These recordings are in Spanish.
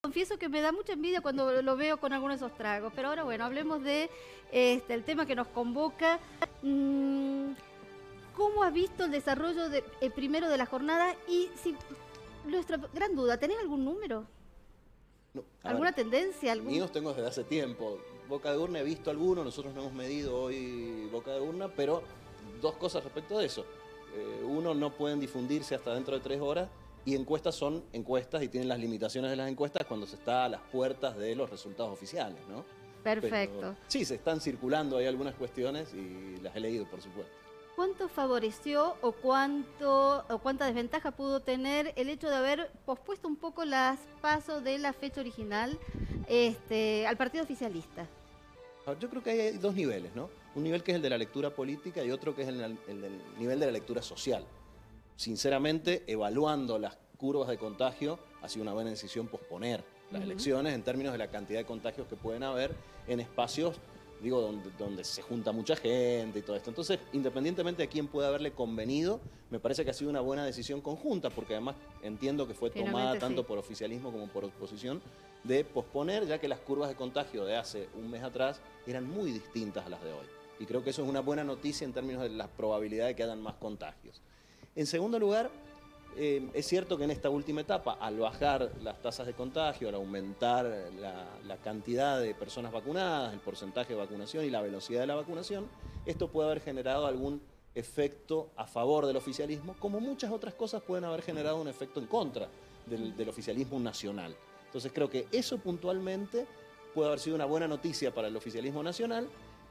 confieso que me da mucha envidia cuando lo veo con algunos de esos tragos. Pero ahora, bueno, hablemos de el tema que nos convoca. ¿Cómo has visto el desarrollo primero de la jornada? Y si nuestra gran duda, ¿tenés algún número? No, ¿Alguna tendencia? Míos tengo desde hace tiempo. Boca de urna he visto alguno, nosotros no hemos medido hoy boca de urna, pero dos cosas respecto de eso. Uno, no pueden difundirse hasta dentro de 3 horas, y encuestas son encuestas y tienen las limitaciones de las encuestas cuando se está a las puertas de los resultados oficiales, ¿no? Perfecto. Pero, sí, se están circulando ahí algunas cuestiones y las he leído, por supuesto. ¿Cuánto favoreció o cuánta desventaja pudo tener el hecho de haber pospuesto un poco las pasos de la fecha original al partido oficialista? Yo creo que hay dos niveles, ¿no? Un nivel que es el de la lectura política y otro que es el del nivel de la lectura social. Sinceramente, evaluando las curvas de contagio, ha sido una buena decisión posponer las elecciones en términos de la cantidad de contagios que pueden haber en espacios, digo, donde se junta mucha gente y todo esto. Entonces, independientemente de quién pueda haberle convenido, me parece que ha sido una buena decisión conjunta, porque además entiendo que fue tomada tanto por oficialismo como por oposición, de posponer, ya que las curvas de contagio de hace un mes atrás eran muy distintas a las de hoy. Y creo que eso es una buena noticia en términos de la probabilidad de que hayan más contagios. En segundo lugar, es cierto que en esta última etapa, al bajar las tasas de contagio, al aumentar la cantidad de personas vacunadas, el porcentaje de vacunación y la velocidad de la vacunación, esto puede haber generado algún efecto a favor del oficialismo, como muchas otras cosas pueden haber generado un efecto en contra del oficialismo nacional. Entonces creo que eso puntualmente puede haber sido una buena noticia para el oficialismo nacional,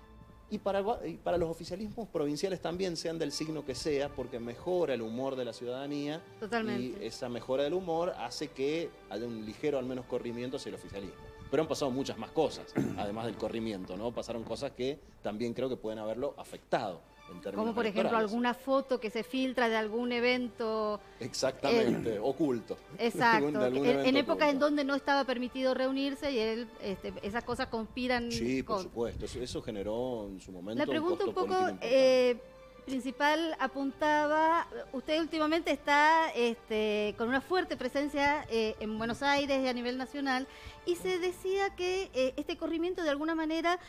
y para los oficialismos provinciales también, sean del signo que sea, porque mejora el humor de la ciudadanía. Totalmente. Y esa mejora del humor hace que haya un ligero, al menos, corrimiento hacia el oficialismo. Pero han pasado muchas más cosas, además del corrimiento, ¿no? Pasaron cosas que también creo que pueden haberlo afectado en términos Como por ejemplo electorales. alguna foto que se filtra de algún evento. Exactamente, oculto. Exacto, en épocas oculto. en donde no estaba permitido reunirse y él, esas cosas conspiran. Sí, por supuesto, eso generó en su momento. La pregunta un poco principal apuntaba, usted últimamente está con una fuerte presencia en Buenos Aires y a nivel nacional, y se decía que este corrimiento de alguna manera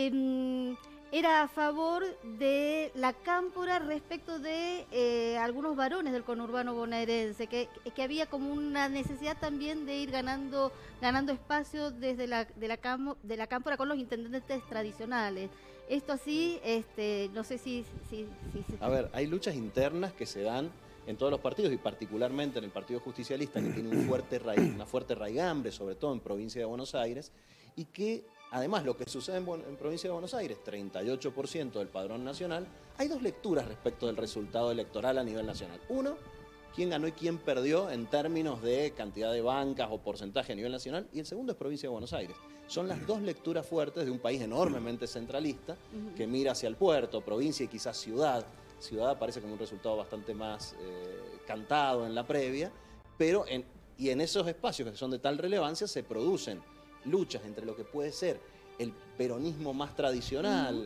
era a favor de la cámpora respecto de algunos varones del conurbano bonaerense, que había como una necesidad también de ir ganando espacio desde de la cámpora con los intendentes tradicionales. Esto así, no sé si... A ver, hay luchas internas que se dan en todos los partidos, y particularmente en el Partido Justicialista, que tiene una fuerte raigambre, sobre todo en provincia de Buenos Aires, y que además lo que sucede en provincia de Buenos Aires, 38% del padrón nacional, hay dos lecturas respecto del resultado electoral a nivel nacional. Uno, quién ganó y quién perdió en términos de cantidad de bancas o porcentaje a nivel nacional, y el segundo es provincia de Buenos Aires. Son las dos lecturas fuertes de un país enormemente centralista, que mira hacia el puerto, provincia y quizás ciudad. Ciudad aparece como un resultado bastante más cantado en la previa, pero en esos espacios que son de tal relevancia se producen luchas entre lo que puede ser el peronismo más tradicional,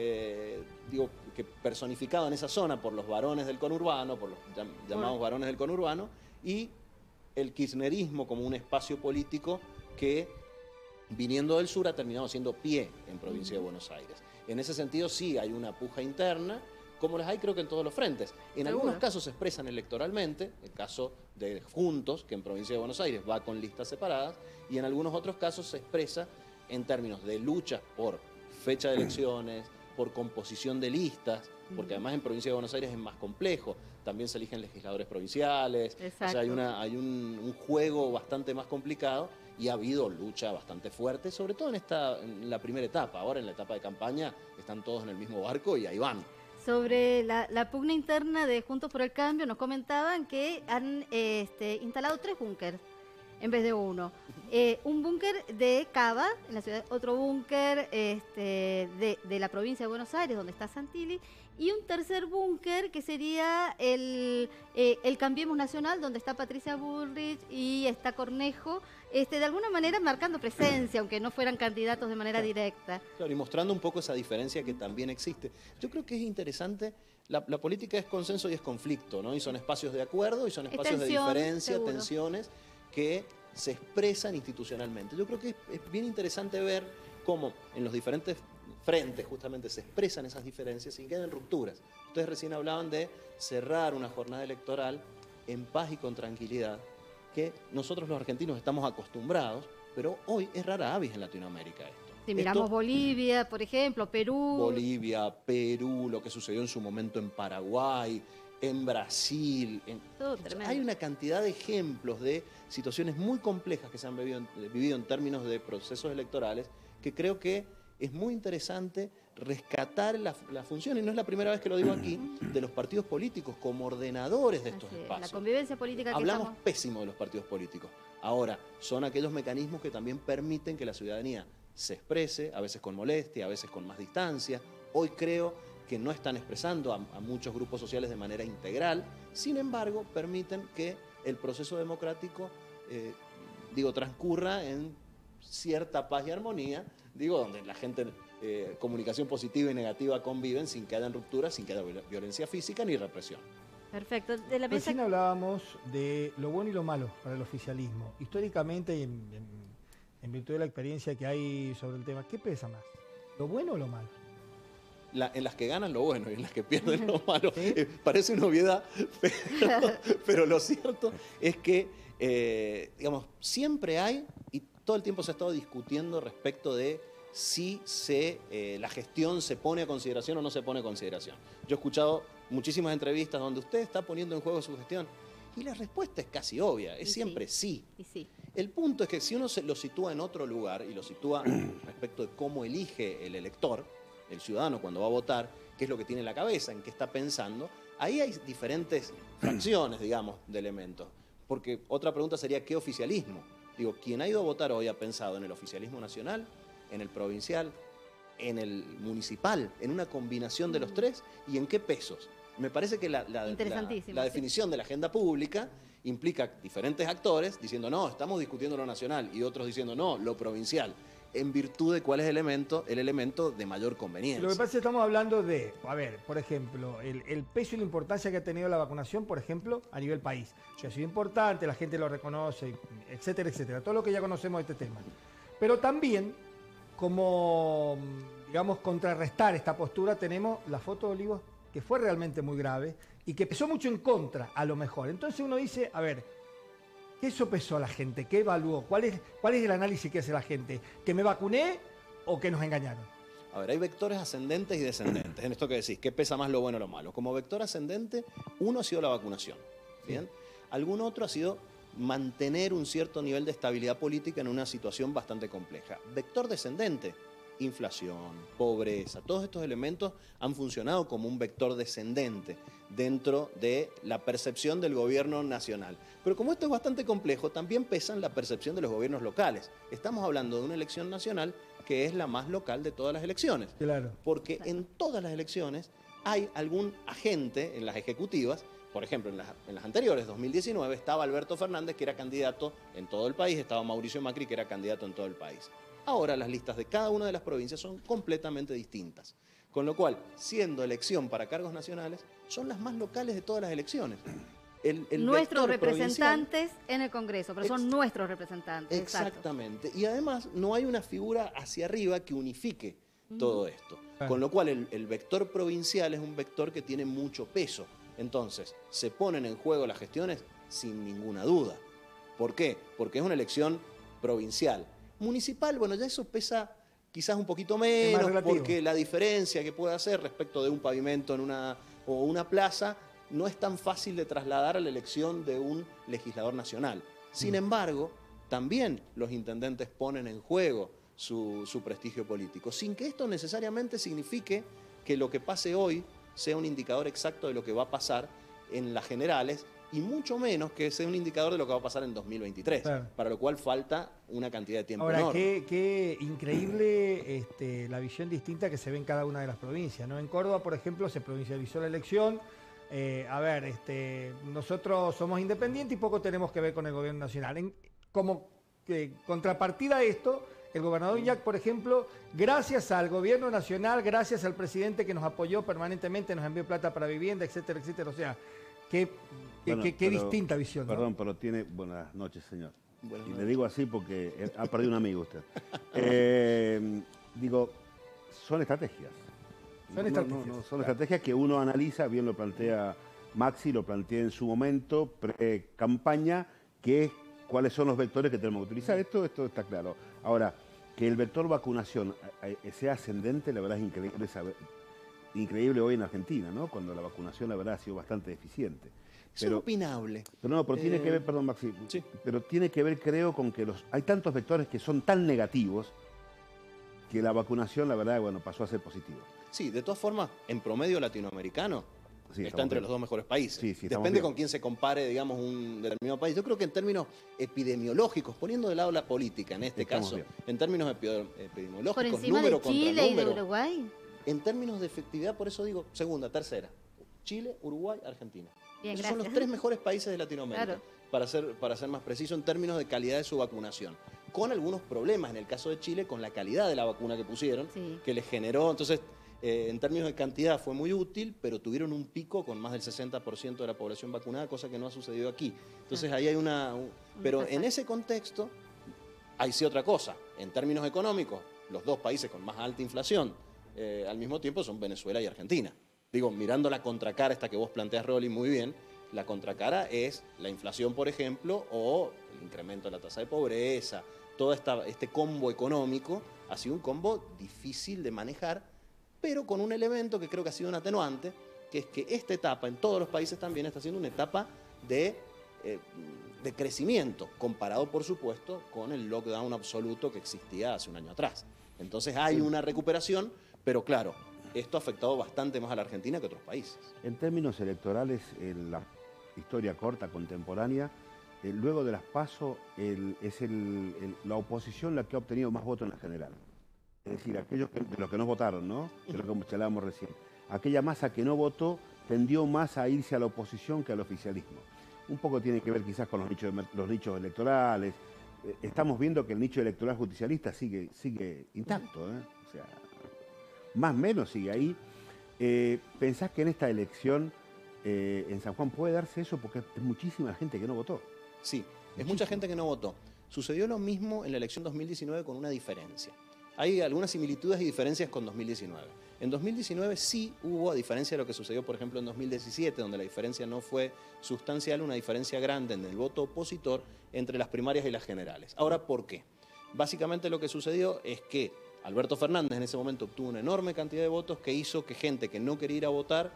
digo, que personificado en esa zona por los varones del conurbano, por los llamados varones del conurbano, y el kirchnerismo como un espacio político que, viniendo del sur, ha terminado siendo pie en provincia de Buenos Aires. En ese sentido sí hay una puja interna, como las hay creo que en todos los frentes. En algunos casos se expresan electoralmente, el caso de Juntos, que en provincia de Buenos Aires va con listas separadas, y en algunos otros casos se expresa en términos de luchas por fecha de elecciones, por composición de listas, porque además en provincia de Buenos Aires es más complejo, también se eligen legisladores provinciales. Exacto. O sea, hay un juego bastante más complicado, y ha habido lucha bastante fuerte, sobre todo en la primera etapa. Ahora en la etapa de campaña están todos en el mismo barco y ahí van. Sobre la pugna interna de Juntos por el Cambio, nos comentaban que han instalado 3 búnkers en vez de uno. Un búnker de Cava, en la ciudad, otro búnker de la provincia de Buenos Aires, donde está Santilli, y un tercer búnker que sería el Cambiemos Nacional, donde está Patricia Bullrich y está Cornejo, de alguna manera marcando presencia, aunque no fueran candidatos de manera directa. Claro, y mostrando un poco esa diferencia que también existe. Yo creo que es interesante, la política es consenso y es conflicto, ¿no? Y son espacios de acuerdo y son espacios de diferencia, seguro. tensiones, que se expresan institucionalmente. Yo creo que es bien interesante ver cómo en los diferentes frentes justamente se expresan esas diferencias sin que queden rupturas. Ustedes recién hablaban de cerrar una jornada electoral en paz y con tranquilidad, que nosotros los argentinos estamos acostumbrados, pero hoy es rara avis en Latinoamérica esto. Si miramos Bolivia, por ejemplo, Perú. Bolivia, Perú, lo que sucedió en su momento en Paraguay, en Brasil. Hay una cantidad de ejemplos de situaciones muy complejas que se han vivido en términos de procesos electorales que creo que es muy interesante rescatar la función, y no es la primera vez que lo digo aquí, de los partidos políticos como ordenadores de estos espacios. La convivencia política que hablamos pésimo de los partidos políticos. Ahora, son aquellos mecanismos que también permiten que la ciudadanía se exprese, a veces con molestia, a veces con más distancia. Hoy creo que no están expresando a muchos grupos sociales de manera integral, sin embargo, permiten que el proceso democrático, transcurra en cierta paz y armonía, donde la gente, comunicación positiva y negativa conviven sin que haya rupturas, sin que haya violencia física ni represión. Perfecto. Recién hablábamos de lo bueno y lo malo para el oficialismo. Históricamente y en virtud de la experiencia que hay sobre el tema, ¿qué pesa más? ¿Lo bueno o lo malo? En las que ganan lo bueno y en las que pierden lo malo. ¿Sí? Parece una obviedad, pero lo cierto es que, siempre hay, y todo el tiempo se ha estado discutiendo respecto de si la gestión se pone a consideración o no se pone a consideración. Yo he escuchado muchísimas entrevistas donde usted está poniendo en juego su gestión y la respuesta es casi obvia, es siempre sí. Sí. El punto es que si uno lo sitúa en otro lugar y lo sitúa respecto de cómo elige el elector, el ciudadano cuando va a votar, qué es lo que tiene en la cabeza, en qué está pensando, ahí hay diferentes fracciones, de elementos. Porque otra pregunta sería, ¿qué oficialismo? Quien ha ido a votar hoy ha pensado en el oficialismo nacional, en el provincial, en el municipal, en una combinación de los tres, y en qué pesos. Me parece que la definición de la agenda pública implica diferentes actores diciendo, no, estamos discutiendo lo nacional, y otros diciendo, no, lo provincial, en virtud de cuál es el elemento de mayor conveniencia. Lo que pasa es que estamos hablando de, por ejemplo, el peso y la importancia que ha tenido la vacunación, por ejemplo, a nivel país. Que ha sido importante, la gente lo reconoce, etcétera, etcétera. Todo lo que ya conocemos de este tema. Pero también, como, contrarrestar esta postura, tenemos la foto de Olivos, que fue realmente muy grave y que pesó mucho en contra, a lo mejor. Entonces uno dice, ¿qué sopesó a la gente? ¿Qué evaluó? ¿Cuál es el análisis que hace la gente? ¿Que me vacuné o que nos engañaron? Hay vectores ascendentes y descendentes. En esto que decís, ¿qué pesa más lo bueno o lo malo? Como vector ascendente, uno ha sido la vacunación. ¿Bien? Algún otro ha sido mantener un cierto nivel de estabilidad política en una situación bastante compleja. Vector descendente, inflación, pobreza, todos estos elementos han funcionado como un vector descendente dentro de la percepción del gobierno nacional. Pero como esto es bastante complejo, también pesa en la percepción de los gobiernos locales. Estamos hablando de una elección nacional que es la más local de todas las elecciones. Claro. Porque en todas las elecciones hay algún agente en las ejecutivas. Por ejemplo, en las anteriores, 2019, estaba Alberto Fernández, que era candidato en todo el país, estaba Mauricio Macri, que era candidato en todo el país. Ahora las listas de cada una de las provincias son completamente distintas. Con lo cual, siendo elección para cargos nacionales, son las más locales de todas las elecciones. Nuestros representantes en el Congreso, pero son nuestros representantes. Exactamente. Y además no hay una figura hacia arriba que unifique todo esto. Con lo cual el vector provincial es un vector que tiene mucho peso. Entonces, se ponen en juego las gestiones sin ninguna duda. ¿Por qué? Porque es una elección provincial. Municipal, ya eso pesa quizás un poquito menos, porque la diferencia que puede hacer respecto de un pavimento o una plaza no es tan fácil de trasladar a la elección de un legislador nacional. Sin embargo, también los intendentes ponen en juego su prestigio político, sin que esto necesariamente signifique que lo que pase hoy sea un indicador exacto de lo que va a pasar en las generales, y mucho menos que sea un indicador de lo que va a pasar en 2023, para lo cual falta una cantidad de tiempo enorme. Ahora, qué increíble la visión distinta que se ve en cada una de las provincias, ¿no? En Córdoba, por ejemplo, se provincializó la elección. Nosotros somos independientes y poco tenemos que ver con el gobierno nacional. Como contrapartida a esto, el gobernador Iñak, por ejemplo, gracias al gobierno nacional, gracias al presidente que nos apoyó permanentemente, nos envió plata para vivienda, etcétera, etcétera. O sea, qué distinta visión. Perdón, ¿no? pero tiene... Buenas noches, señor. Buenas Y le noches. digo así porque ha perdido un amigo usted. Digo, son estrategias. Son estrategias, Son estrategias que uno analiza, bien lo plantea Maxi, lo plantea en su momento, pre-campaña, que es cuáles son los vectores que tenemos que utilizar. Esto está claro. Ahora, que el vector vacunación sea ascendente, la verdad es increíble increíble hoy en Argentina, ¿no? Cuando la vacunación, la verdad, ha sido bastante deficiente. Eso es opinable. Pero tiene que ver, perdón, Maxi, Sí. pero tiene que ver, creo, con que hay tantos vectores que son tan negativos que la vacunación, la verdad, bueno, pasó a ser positiva. Sí, de todas formas, en promedio latinoamericano Sí, está estamos entre bien. los dos mejores países. Sí, sí, estamos Depende bien. con quién se compare, digamos, un determinado país. Yo creo que en términos epidemiológicos, poniendo de lado la política en este Estamos caso, bien. en términos epidemiológicos, Por encima número de contra Chile y de número, Uruguay. en términos de efectividad, por eso digo segunda, tercera. Chile, Uruguay, Argentina. Bien, Esos son los gracias. 3 mejores países de Latinoamérica, Claro. para ser más preciso en términos de calidad de su vacunación. Con algunos problemas, en el caso de Chile, con la calidad de la vacuna que pusieron, Sí. que les generó, entonces, en términos de cantidad fue muy útil, pero tuvieron un pico con más del 60% de la población vacunada, cosa que no ha sucedido aquí. Entonces ahí hay pero en desfasaje. ese contexto, hay sí otra cosa. En términos económicos, los dos países con más alta inflación al mismo tiempo son Venezuela y Argentina. Digo, mirando la contracara esta que vos planteas, Rolly, muy bien, la contracara es la inflación, por ejemplo, o el incremento de la tasa de pobreza. Todo este combo económico ha sido un combo difícil de manejar, pero con un elemento que creo que ha sido un atenuante, que es que esta etapa en todos los países también está siendo una etapa de crecimiento, comparado, por supuesto, con el lockdown absoluto que existía hace un año atrás. Entonces hay una recuperación, pero claro, esto ha afectado bastante más a la Argentina que a otros países. En términos electorales, en la historia corta, contemporánea, luego de las PASO es la oposición la que ha obtenido más votos en la general. Es decir, aquellos de los que no votaron, ¿no? De lo que charlábamos recién. Aquella masa que no votó tendió más a irse a la oposición que al oficialismo. Un poco tiene que ver quizás con los nichos electorales. Estamos viendo que el nicho electoral justicialista sigue intacto, ¿eh? O sea, más o menos sigue ahí. ¿Pensás que en esta elección en San Juan puede darse eso? Porque es muchísima la gente que no votó. Sí, es mucha gente que no votó. Sucedió lo mismo en la elección 2019 con una diferencia. Hay algunas similitudes y diferencias con 2019. En 2019 sí hubo, a diferencia de lo que sucedió, por ejemplo, en 2017, donde la diferencia no fue sustancial, una diferencia grande en el voto opositor entre las primarias y las generales. Ahora, ¿por qué? Básicamente lo que sucedió es que Alberto Fernández en ese momento obtuvo una enorme cantidad de votos que hizo que gente que no quería ir a votar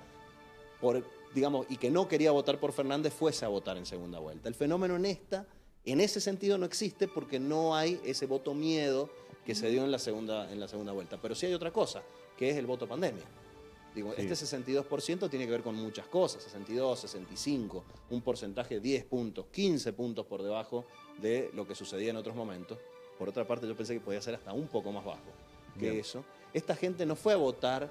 y que no quería votar por Fernández fuese a votar en segunda vuelta. El fenómeno en ese sentido no existe porque no hay ese voto miedo que se dio en la segunda vuelta. Pero sí hay otra cosa, que es el voto pandemia. Digo, Sí. Este 62% tiene que ver con muchas cosas, 62, 65, un porcentaje de 10 puntos, 15 puntos por debajo de lo que sucedía en otros momentos. Por otra parte, yo pensé que podía ser hasta un poco más bajo que Bien. eso. Esta gente no fue a votar,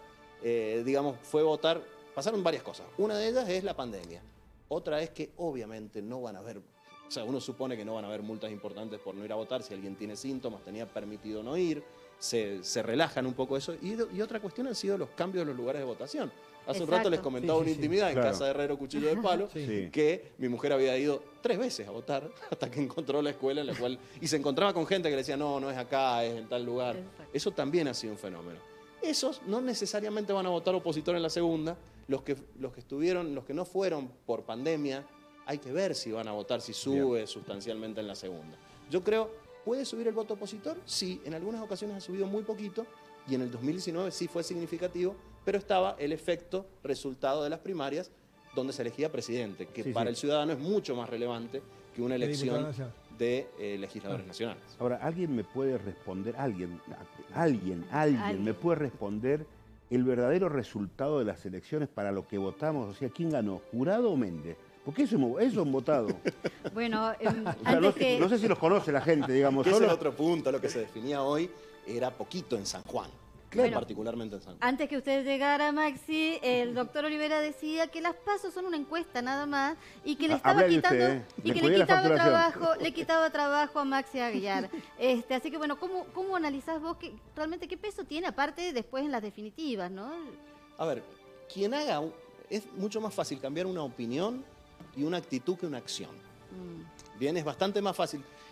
pasaron varias cosas. Una de ellas es la pandemia. Otra es que obviamente no van a haber, o sea, uno supone que no van a haber multas importantes por no ir a votar si alguien tiene síntomas, tenía permitido no ir, se relajan un poco eso. Y otra cuestión han sido los cambios de los lugares de votación. Hace un rato Exacto. les comentaba Sí, una sí, sí. intimidad en Claro. casa de Herrero Cuchillo de Palo, Sí. que mi mujer había ido 3 veces a votar hasta que encontró la escuela en la cual... Y se encontraba con gente que le decía, no es acá, es en tal lugar. Exacto. Eso también ha sido un fenómeno. Esos no necesariamente van a votar opositor en la segunda. Los que no fueron por pandemia, hay que ver si van a votar, si sube sustancialmente en la segunda. Yo creo, ¿puede subir el voto opositor? Sí, en algunas ocasiones ha subido muy poquito y en el 2019 sí fue significativo, pero estaba el efecto resultado de las primarias donde se elegía presidente, que Sí, para sí. el ciudadano es mucho más relevante que una De diputado elección nacional. de legisladores nacionales. Ahora, ¿alguien me puede responder, alguien me puede responder el verdadero resultado de las elecciones para lo que votamos? O sea, ¿quién ganó, Jurado o Méndez? Porque eso han votado. Bueno, O sea, antes que... no sé si los conoce la gente, digamos. Que ese es el Solo, otro punto, lo que se definía hoy era poquito en San Juan, Bueno. particularmente en San Juan. Antes que usted llegara, Maxi, el doctor Olivera decía que las PASO son una encuesta nada más y que le estaba Hable de quitando usted, ¿eh? y que cuidé la le quitaba trabajo a Maxi Aguilar. Así que bueno, ¿cómo analizás vos realmente qué peso tiene aparte después en las definitivas, ¿no? A ver, es mucho más fácil cambiar una opinión y una actitud que una acción. Bien, es bastante más fácil.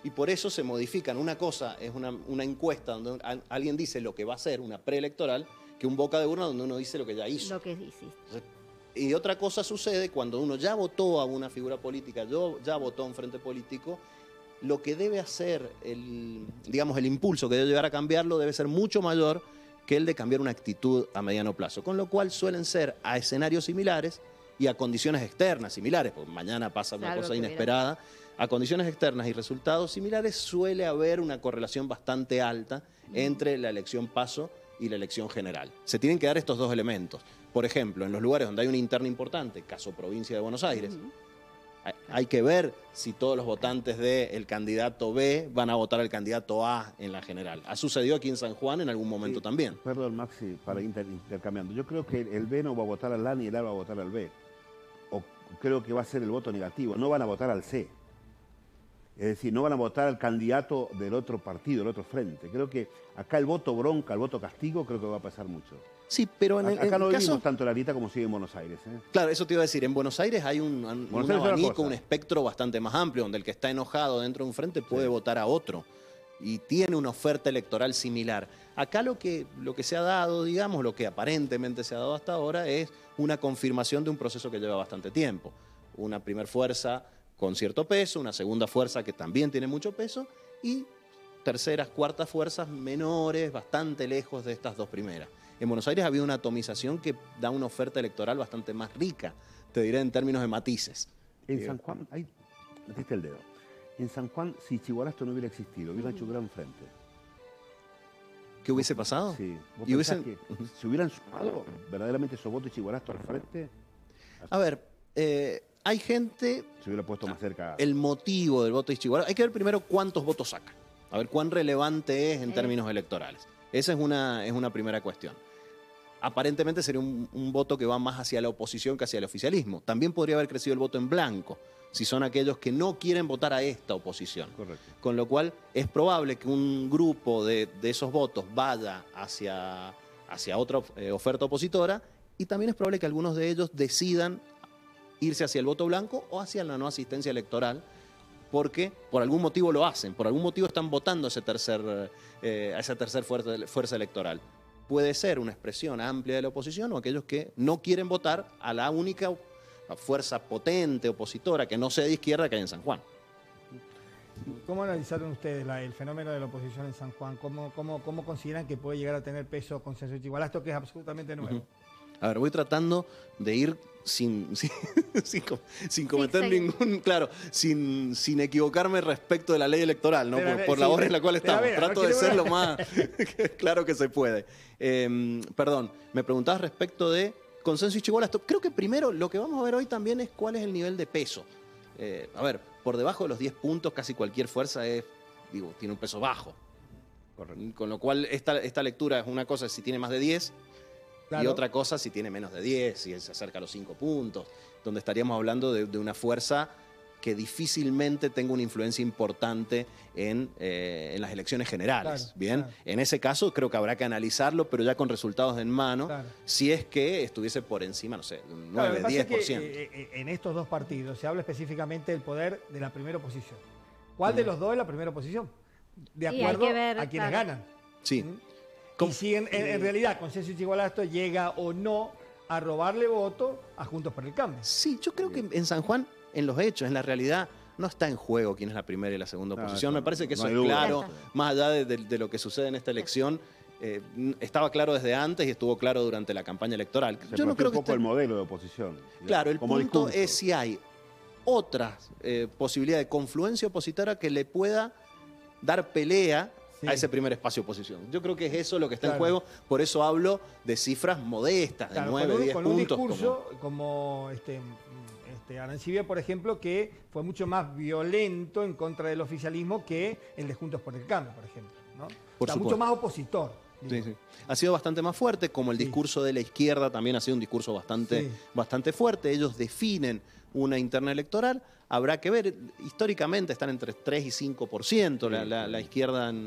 Y por eso se modifican. Una cosa es una encuesta donde alguien dice lo que va a hacer, una preelectoral, que un boca de urna donde uno dice lo que ya hizo. Lo que hiciste. Y otra cosa sucede cuando uno ya votó a una figura política, ya votó a un frente político, lo que debe hacer, digamos, el impulso que debe llegar a cambiarlo debe ser mucho mayor que el de cambiar una actitud a mediano plazo. Con lo cual suelen ser a escenarios similares y a condiciones externas similares, porque mañana pasa una cosa inesperada. A condiciones externas y resultados similares suele haber una correlación bastante alta entre la elección PASO y la elección general. Se tienen que dar estos dos elementos. Por ejemplo, en los lugares donde hay una interna importante, caso provincia de Buenos Aires, hay que ver si todos los votantes del candidato B van a votar al candidato A en la general. Ha sucedido aquí en San Juan en algún momento también. Perdón, Maxi, para intercambiando. Yo creo que el B no va a votar al A ni el A va a votar al B. O creo que va a ser el voto negativo. No van a votar al C. Es decir, no van a votar al candidato del otro partido, del otro frente. Creo que acá el voto bronca, el voto castigo, creo que va a pasar mucho. Sí, pero acá no vivimos tanto la lista como sigue en Buenos Aires. Claro, eso te iba a decir. En Buenos Aires hay un abanico, un espectro bastante más amplio, donde el que está enojado dentro de un frente puede votar a otro. Y tiene una oferta electoral similar. Acá lo que se ha dado, digamos, lo que aparentemente se ha dado hasta ahora es una confirmación de un proceso que lleva bastante tiempo. Una primer fuerza con cierto peso, una segunda fuerza que también tiene mucho peso y terceras, cuartas fuerzas menores, bastante lejos de estas dos primeras. En Buenos Aires ha habido una atomización que da una oferta electoral bastante más rica, te diré en términos de matices. En San Juan, ahí metiste el dedo. En San Juan, si Chiguarasto no hubiera existido, hubiera hecho un gran frente. ¿Qué hubiese pasado? Sí. ¿Vos pensás que si hubieran sumado verdaderamente esos votos de Chiguarasto al frente? A ver, hay gente... Se hubiera puesto más cerca... El motivo del voto de Chiguarasto... Hay que ver primero cuántos votos saca. A ver cuán relevante es en términos electorales. Esa es una primera cuestión. Aparentemente sería un voto que va más hacia la oposición que hacia el oficialismo. También podría haber crecido el voto en blanco, si son aquellos que no quieren votar a esta oposición. Correcto. Con lo cual es probable que un grupo de esos votos vaya hacia otra oferta opositora y también es probable que algunos de ellos decidan irse hacia el voto blanco o hacia la no asistencia electoral, porque por algún motivo lo hacen, por algún motivo están votando a esa tercera fuerza electoral. Puede ser una expresión amplia de la oposición o aquellos que no quieren votar a la única fuerza potente opositora que no sea de izquierda que hay en San Juan. ¿Cómo analizaron ustedes el fenómeno de la oposición en San Juan? ¿Cómo consideran que puede llegar a tener peso consenso Chiguarasto, que es absolutamente nuevo? A ver, voy tratando de ir sin cometer sin equivocarme respecto de la ley electoral, ¿no? Por la hora en la cual estamos. Trato de ser lo más claro que se puede. Perdón, me preguntabas respecto de consenso y Chiguarasto. Creo que primero lo que vamos a ver hoy también es cuál es el nivel de peso. A ver, por debajo de los 10 puntos casi cualquier fuerza tiene un peso bajo. Correcto. Con lo cual esta lectura es una cosa si tiene más de 10, claro, y otra cosa si tiene menos de 10, si se acerca a los 5 puntos, donde estaríamos hablando de una fuerza que difícilmente tenga una influencia importante en las elecciones generales. Claro, ¿bien? Claro. En ese caso creo que habrá que analizarlo, pero ya con resultados en mano, claro, si es que estuviese por encima, no sé, de un 9, 10%. En estos dos partidos se habla específicamente del poder de la primera oposición. ¿Cuál de los dos es la primera oposición? De acuerdo a quienes ganan. Sí. Y si en realidad Consenso y Chiguarasto llega o no a robarle voto a Juntos por el Cambio. Sí, yo creo que en San Juan, en los hechos, en la realidad, no está en juego quién es la primera y la segunda oposición. Me parece que eso es claro, más allá de lo que sucede en esta elección. Estaba claro desde antes y estuvo claro durante la campaña electoral. Yo no creo que el modelo de oposición. Claro, el punto es si hay otra posibilidad de confluencia opositora que le pueda dar pelea a ese primer espacio de oposición. Yo creo que es eso lo que está en juego, por eso hablo de cifras modestas, de 9, 10 puntos. Con un discurso como Arancibia, por ejemplo, que fue mucho más violento en contra del oficialismo que el de Juntos por el Cambio, por ejemplo, ¿no? Mucho más opositor. Sí, sí. Ha sido bastante más fuerte, como el discurso de la izquierda también ha sido un discurso bastante fuerte. Ellos definen una interna electoral. Habrá que ver, históricamente están entre 3 y 5% la izquierda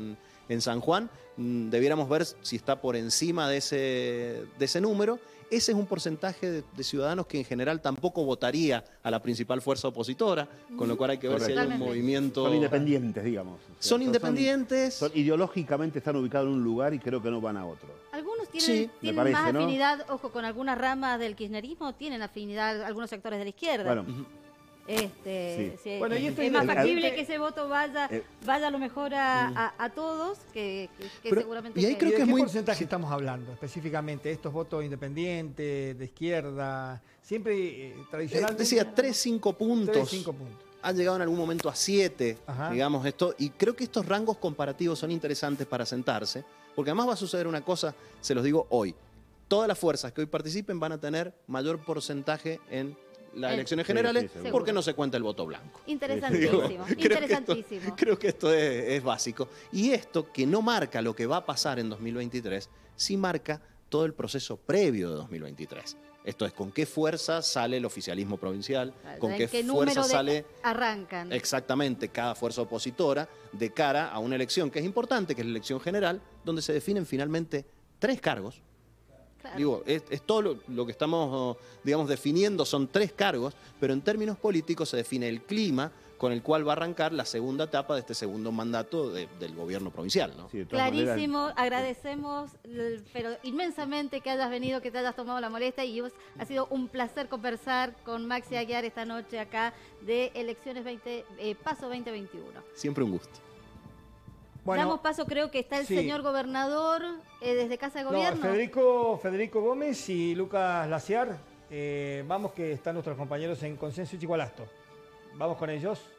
en San Juan, debiéramos ver si está por encima de ese número. Ese es un porcentaje de ciudadanos que en general tampoco votaría a la principal fuerza opositora, con lo cual hay que ver si hay un movimiento... Son independientes, digamos. O sea, Son independientes. Ideológicamente están ubicados en un lugar y creo que no van a otro. Algunos tienen, Sí, tienen me parece, más ¿no? afinidad, ojo, con algunas ramas del kirchnerismo, tienen afinidad algunos sectores de la izquierda. Bueno, Sí, Bueno, y esto es más el- factible que ese voto vaya a lo mejor a todos que Pero- seguramente... y ahí creo ¿Y que de es qué muy... porcentaje estamos hablando específicamente? Estos votos independientes, de izquierda, siempre tradicionalmente... Decía 3-5 puntos. 3-5 puntos. Han llegado en algún momento a 7, Ajá. digamos esto, y creo que estos rangos comparativos son interesantes para sentarse, porque además va a suceder una cosa, se los digo hoy, todas las fuerzas que hoy participen van a tener mayor porcentaje en las elecciones Sí, generales, sí, seguro. porque no se cuenta el voto blanco. Interesantísimo, interesantísimo. Creo que esto es básico. Y esto, que no marca lo que va a pasar en 2023, sí marca todo el proceso previo de 2023. Esto es, con qué fuerza sale el oficialismo provincial, con ¿En qué número fuerza sale arrancan? exactamente cada fuerza opositora de cara a una elección que es importante, que es la elección general, donde se definen finalmente 3 cargos. Claro. Digo, es todo lo que estamos, digamos, definiendo, son 3 cargos, pero en términos políticos se define el clima con el cual va a arrancar la segunda etapa de este segundo mandato del gobierno provincial, ¿no? sí, de todas maneras, Clarísimo, agradecemos pero inmensamente que hayas venido, que te hayas tomado la molestia y ha sido un placer conversar con Maxi Aguiar esta noche acá de Elecciones Paso 2021. Siempre un gusto. Damos paso, creo que está el sí. señor gobernador desde Casa de Gobierno. Federico Gómez y Lucas Laciar, vamos que están nuestros compañeros en Consenso y Chihualasto. Vamos con ellos.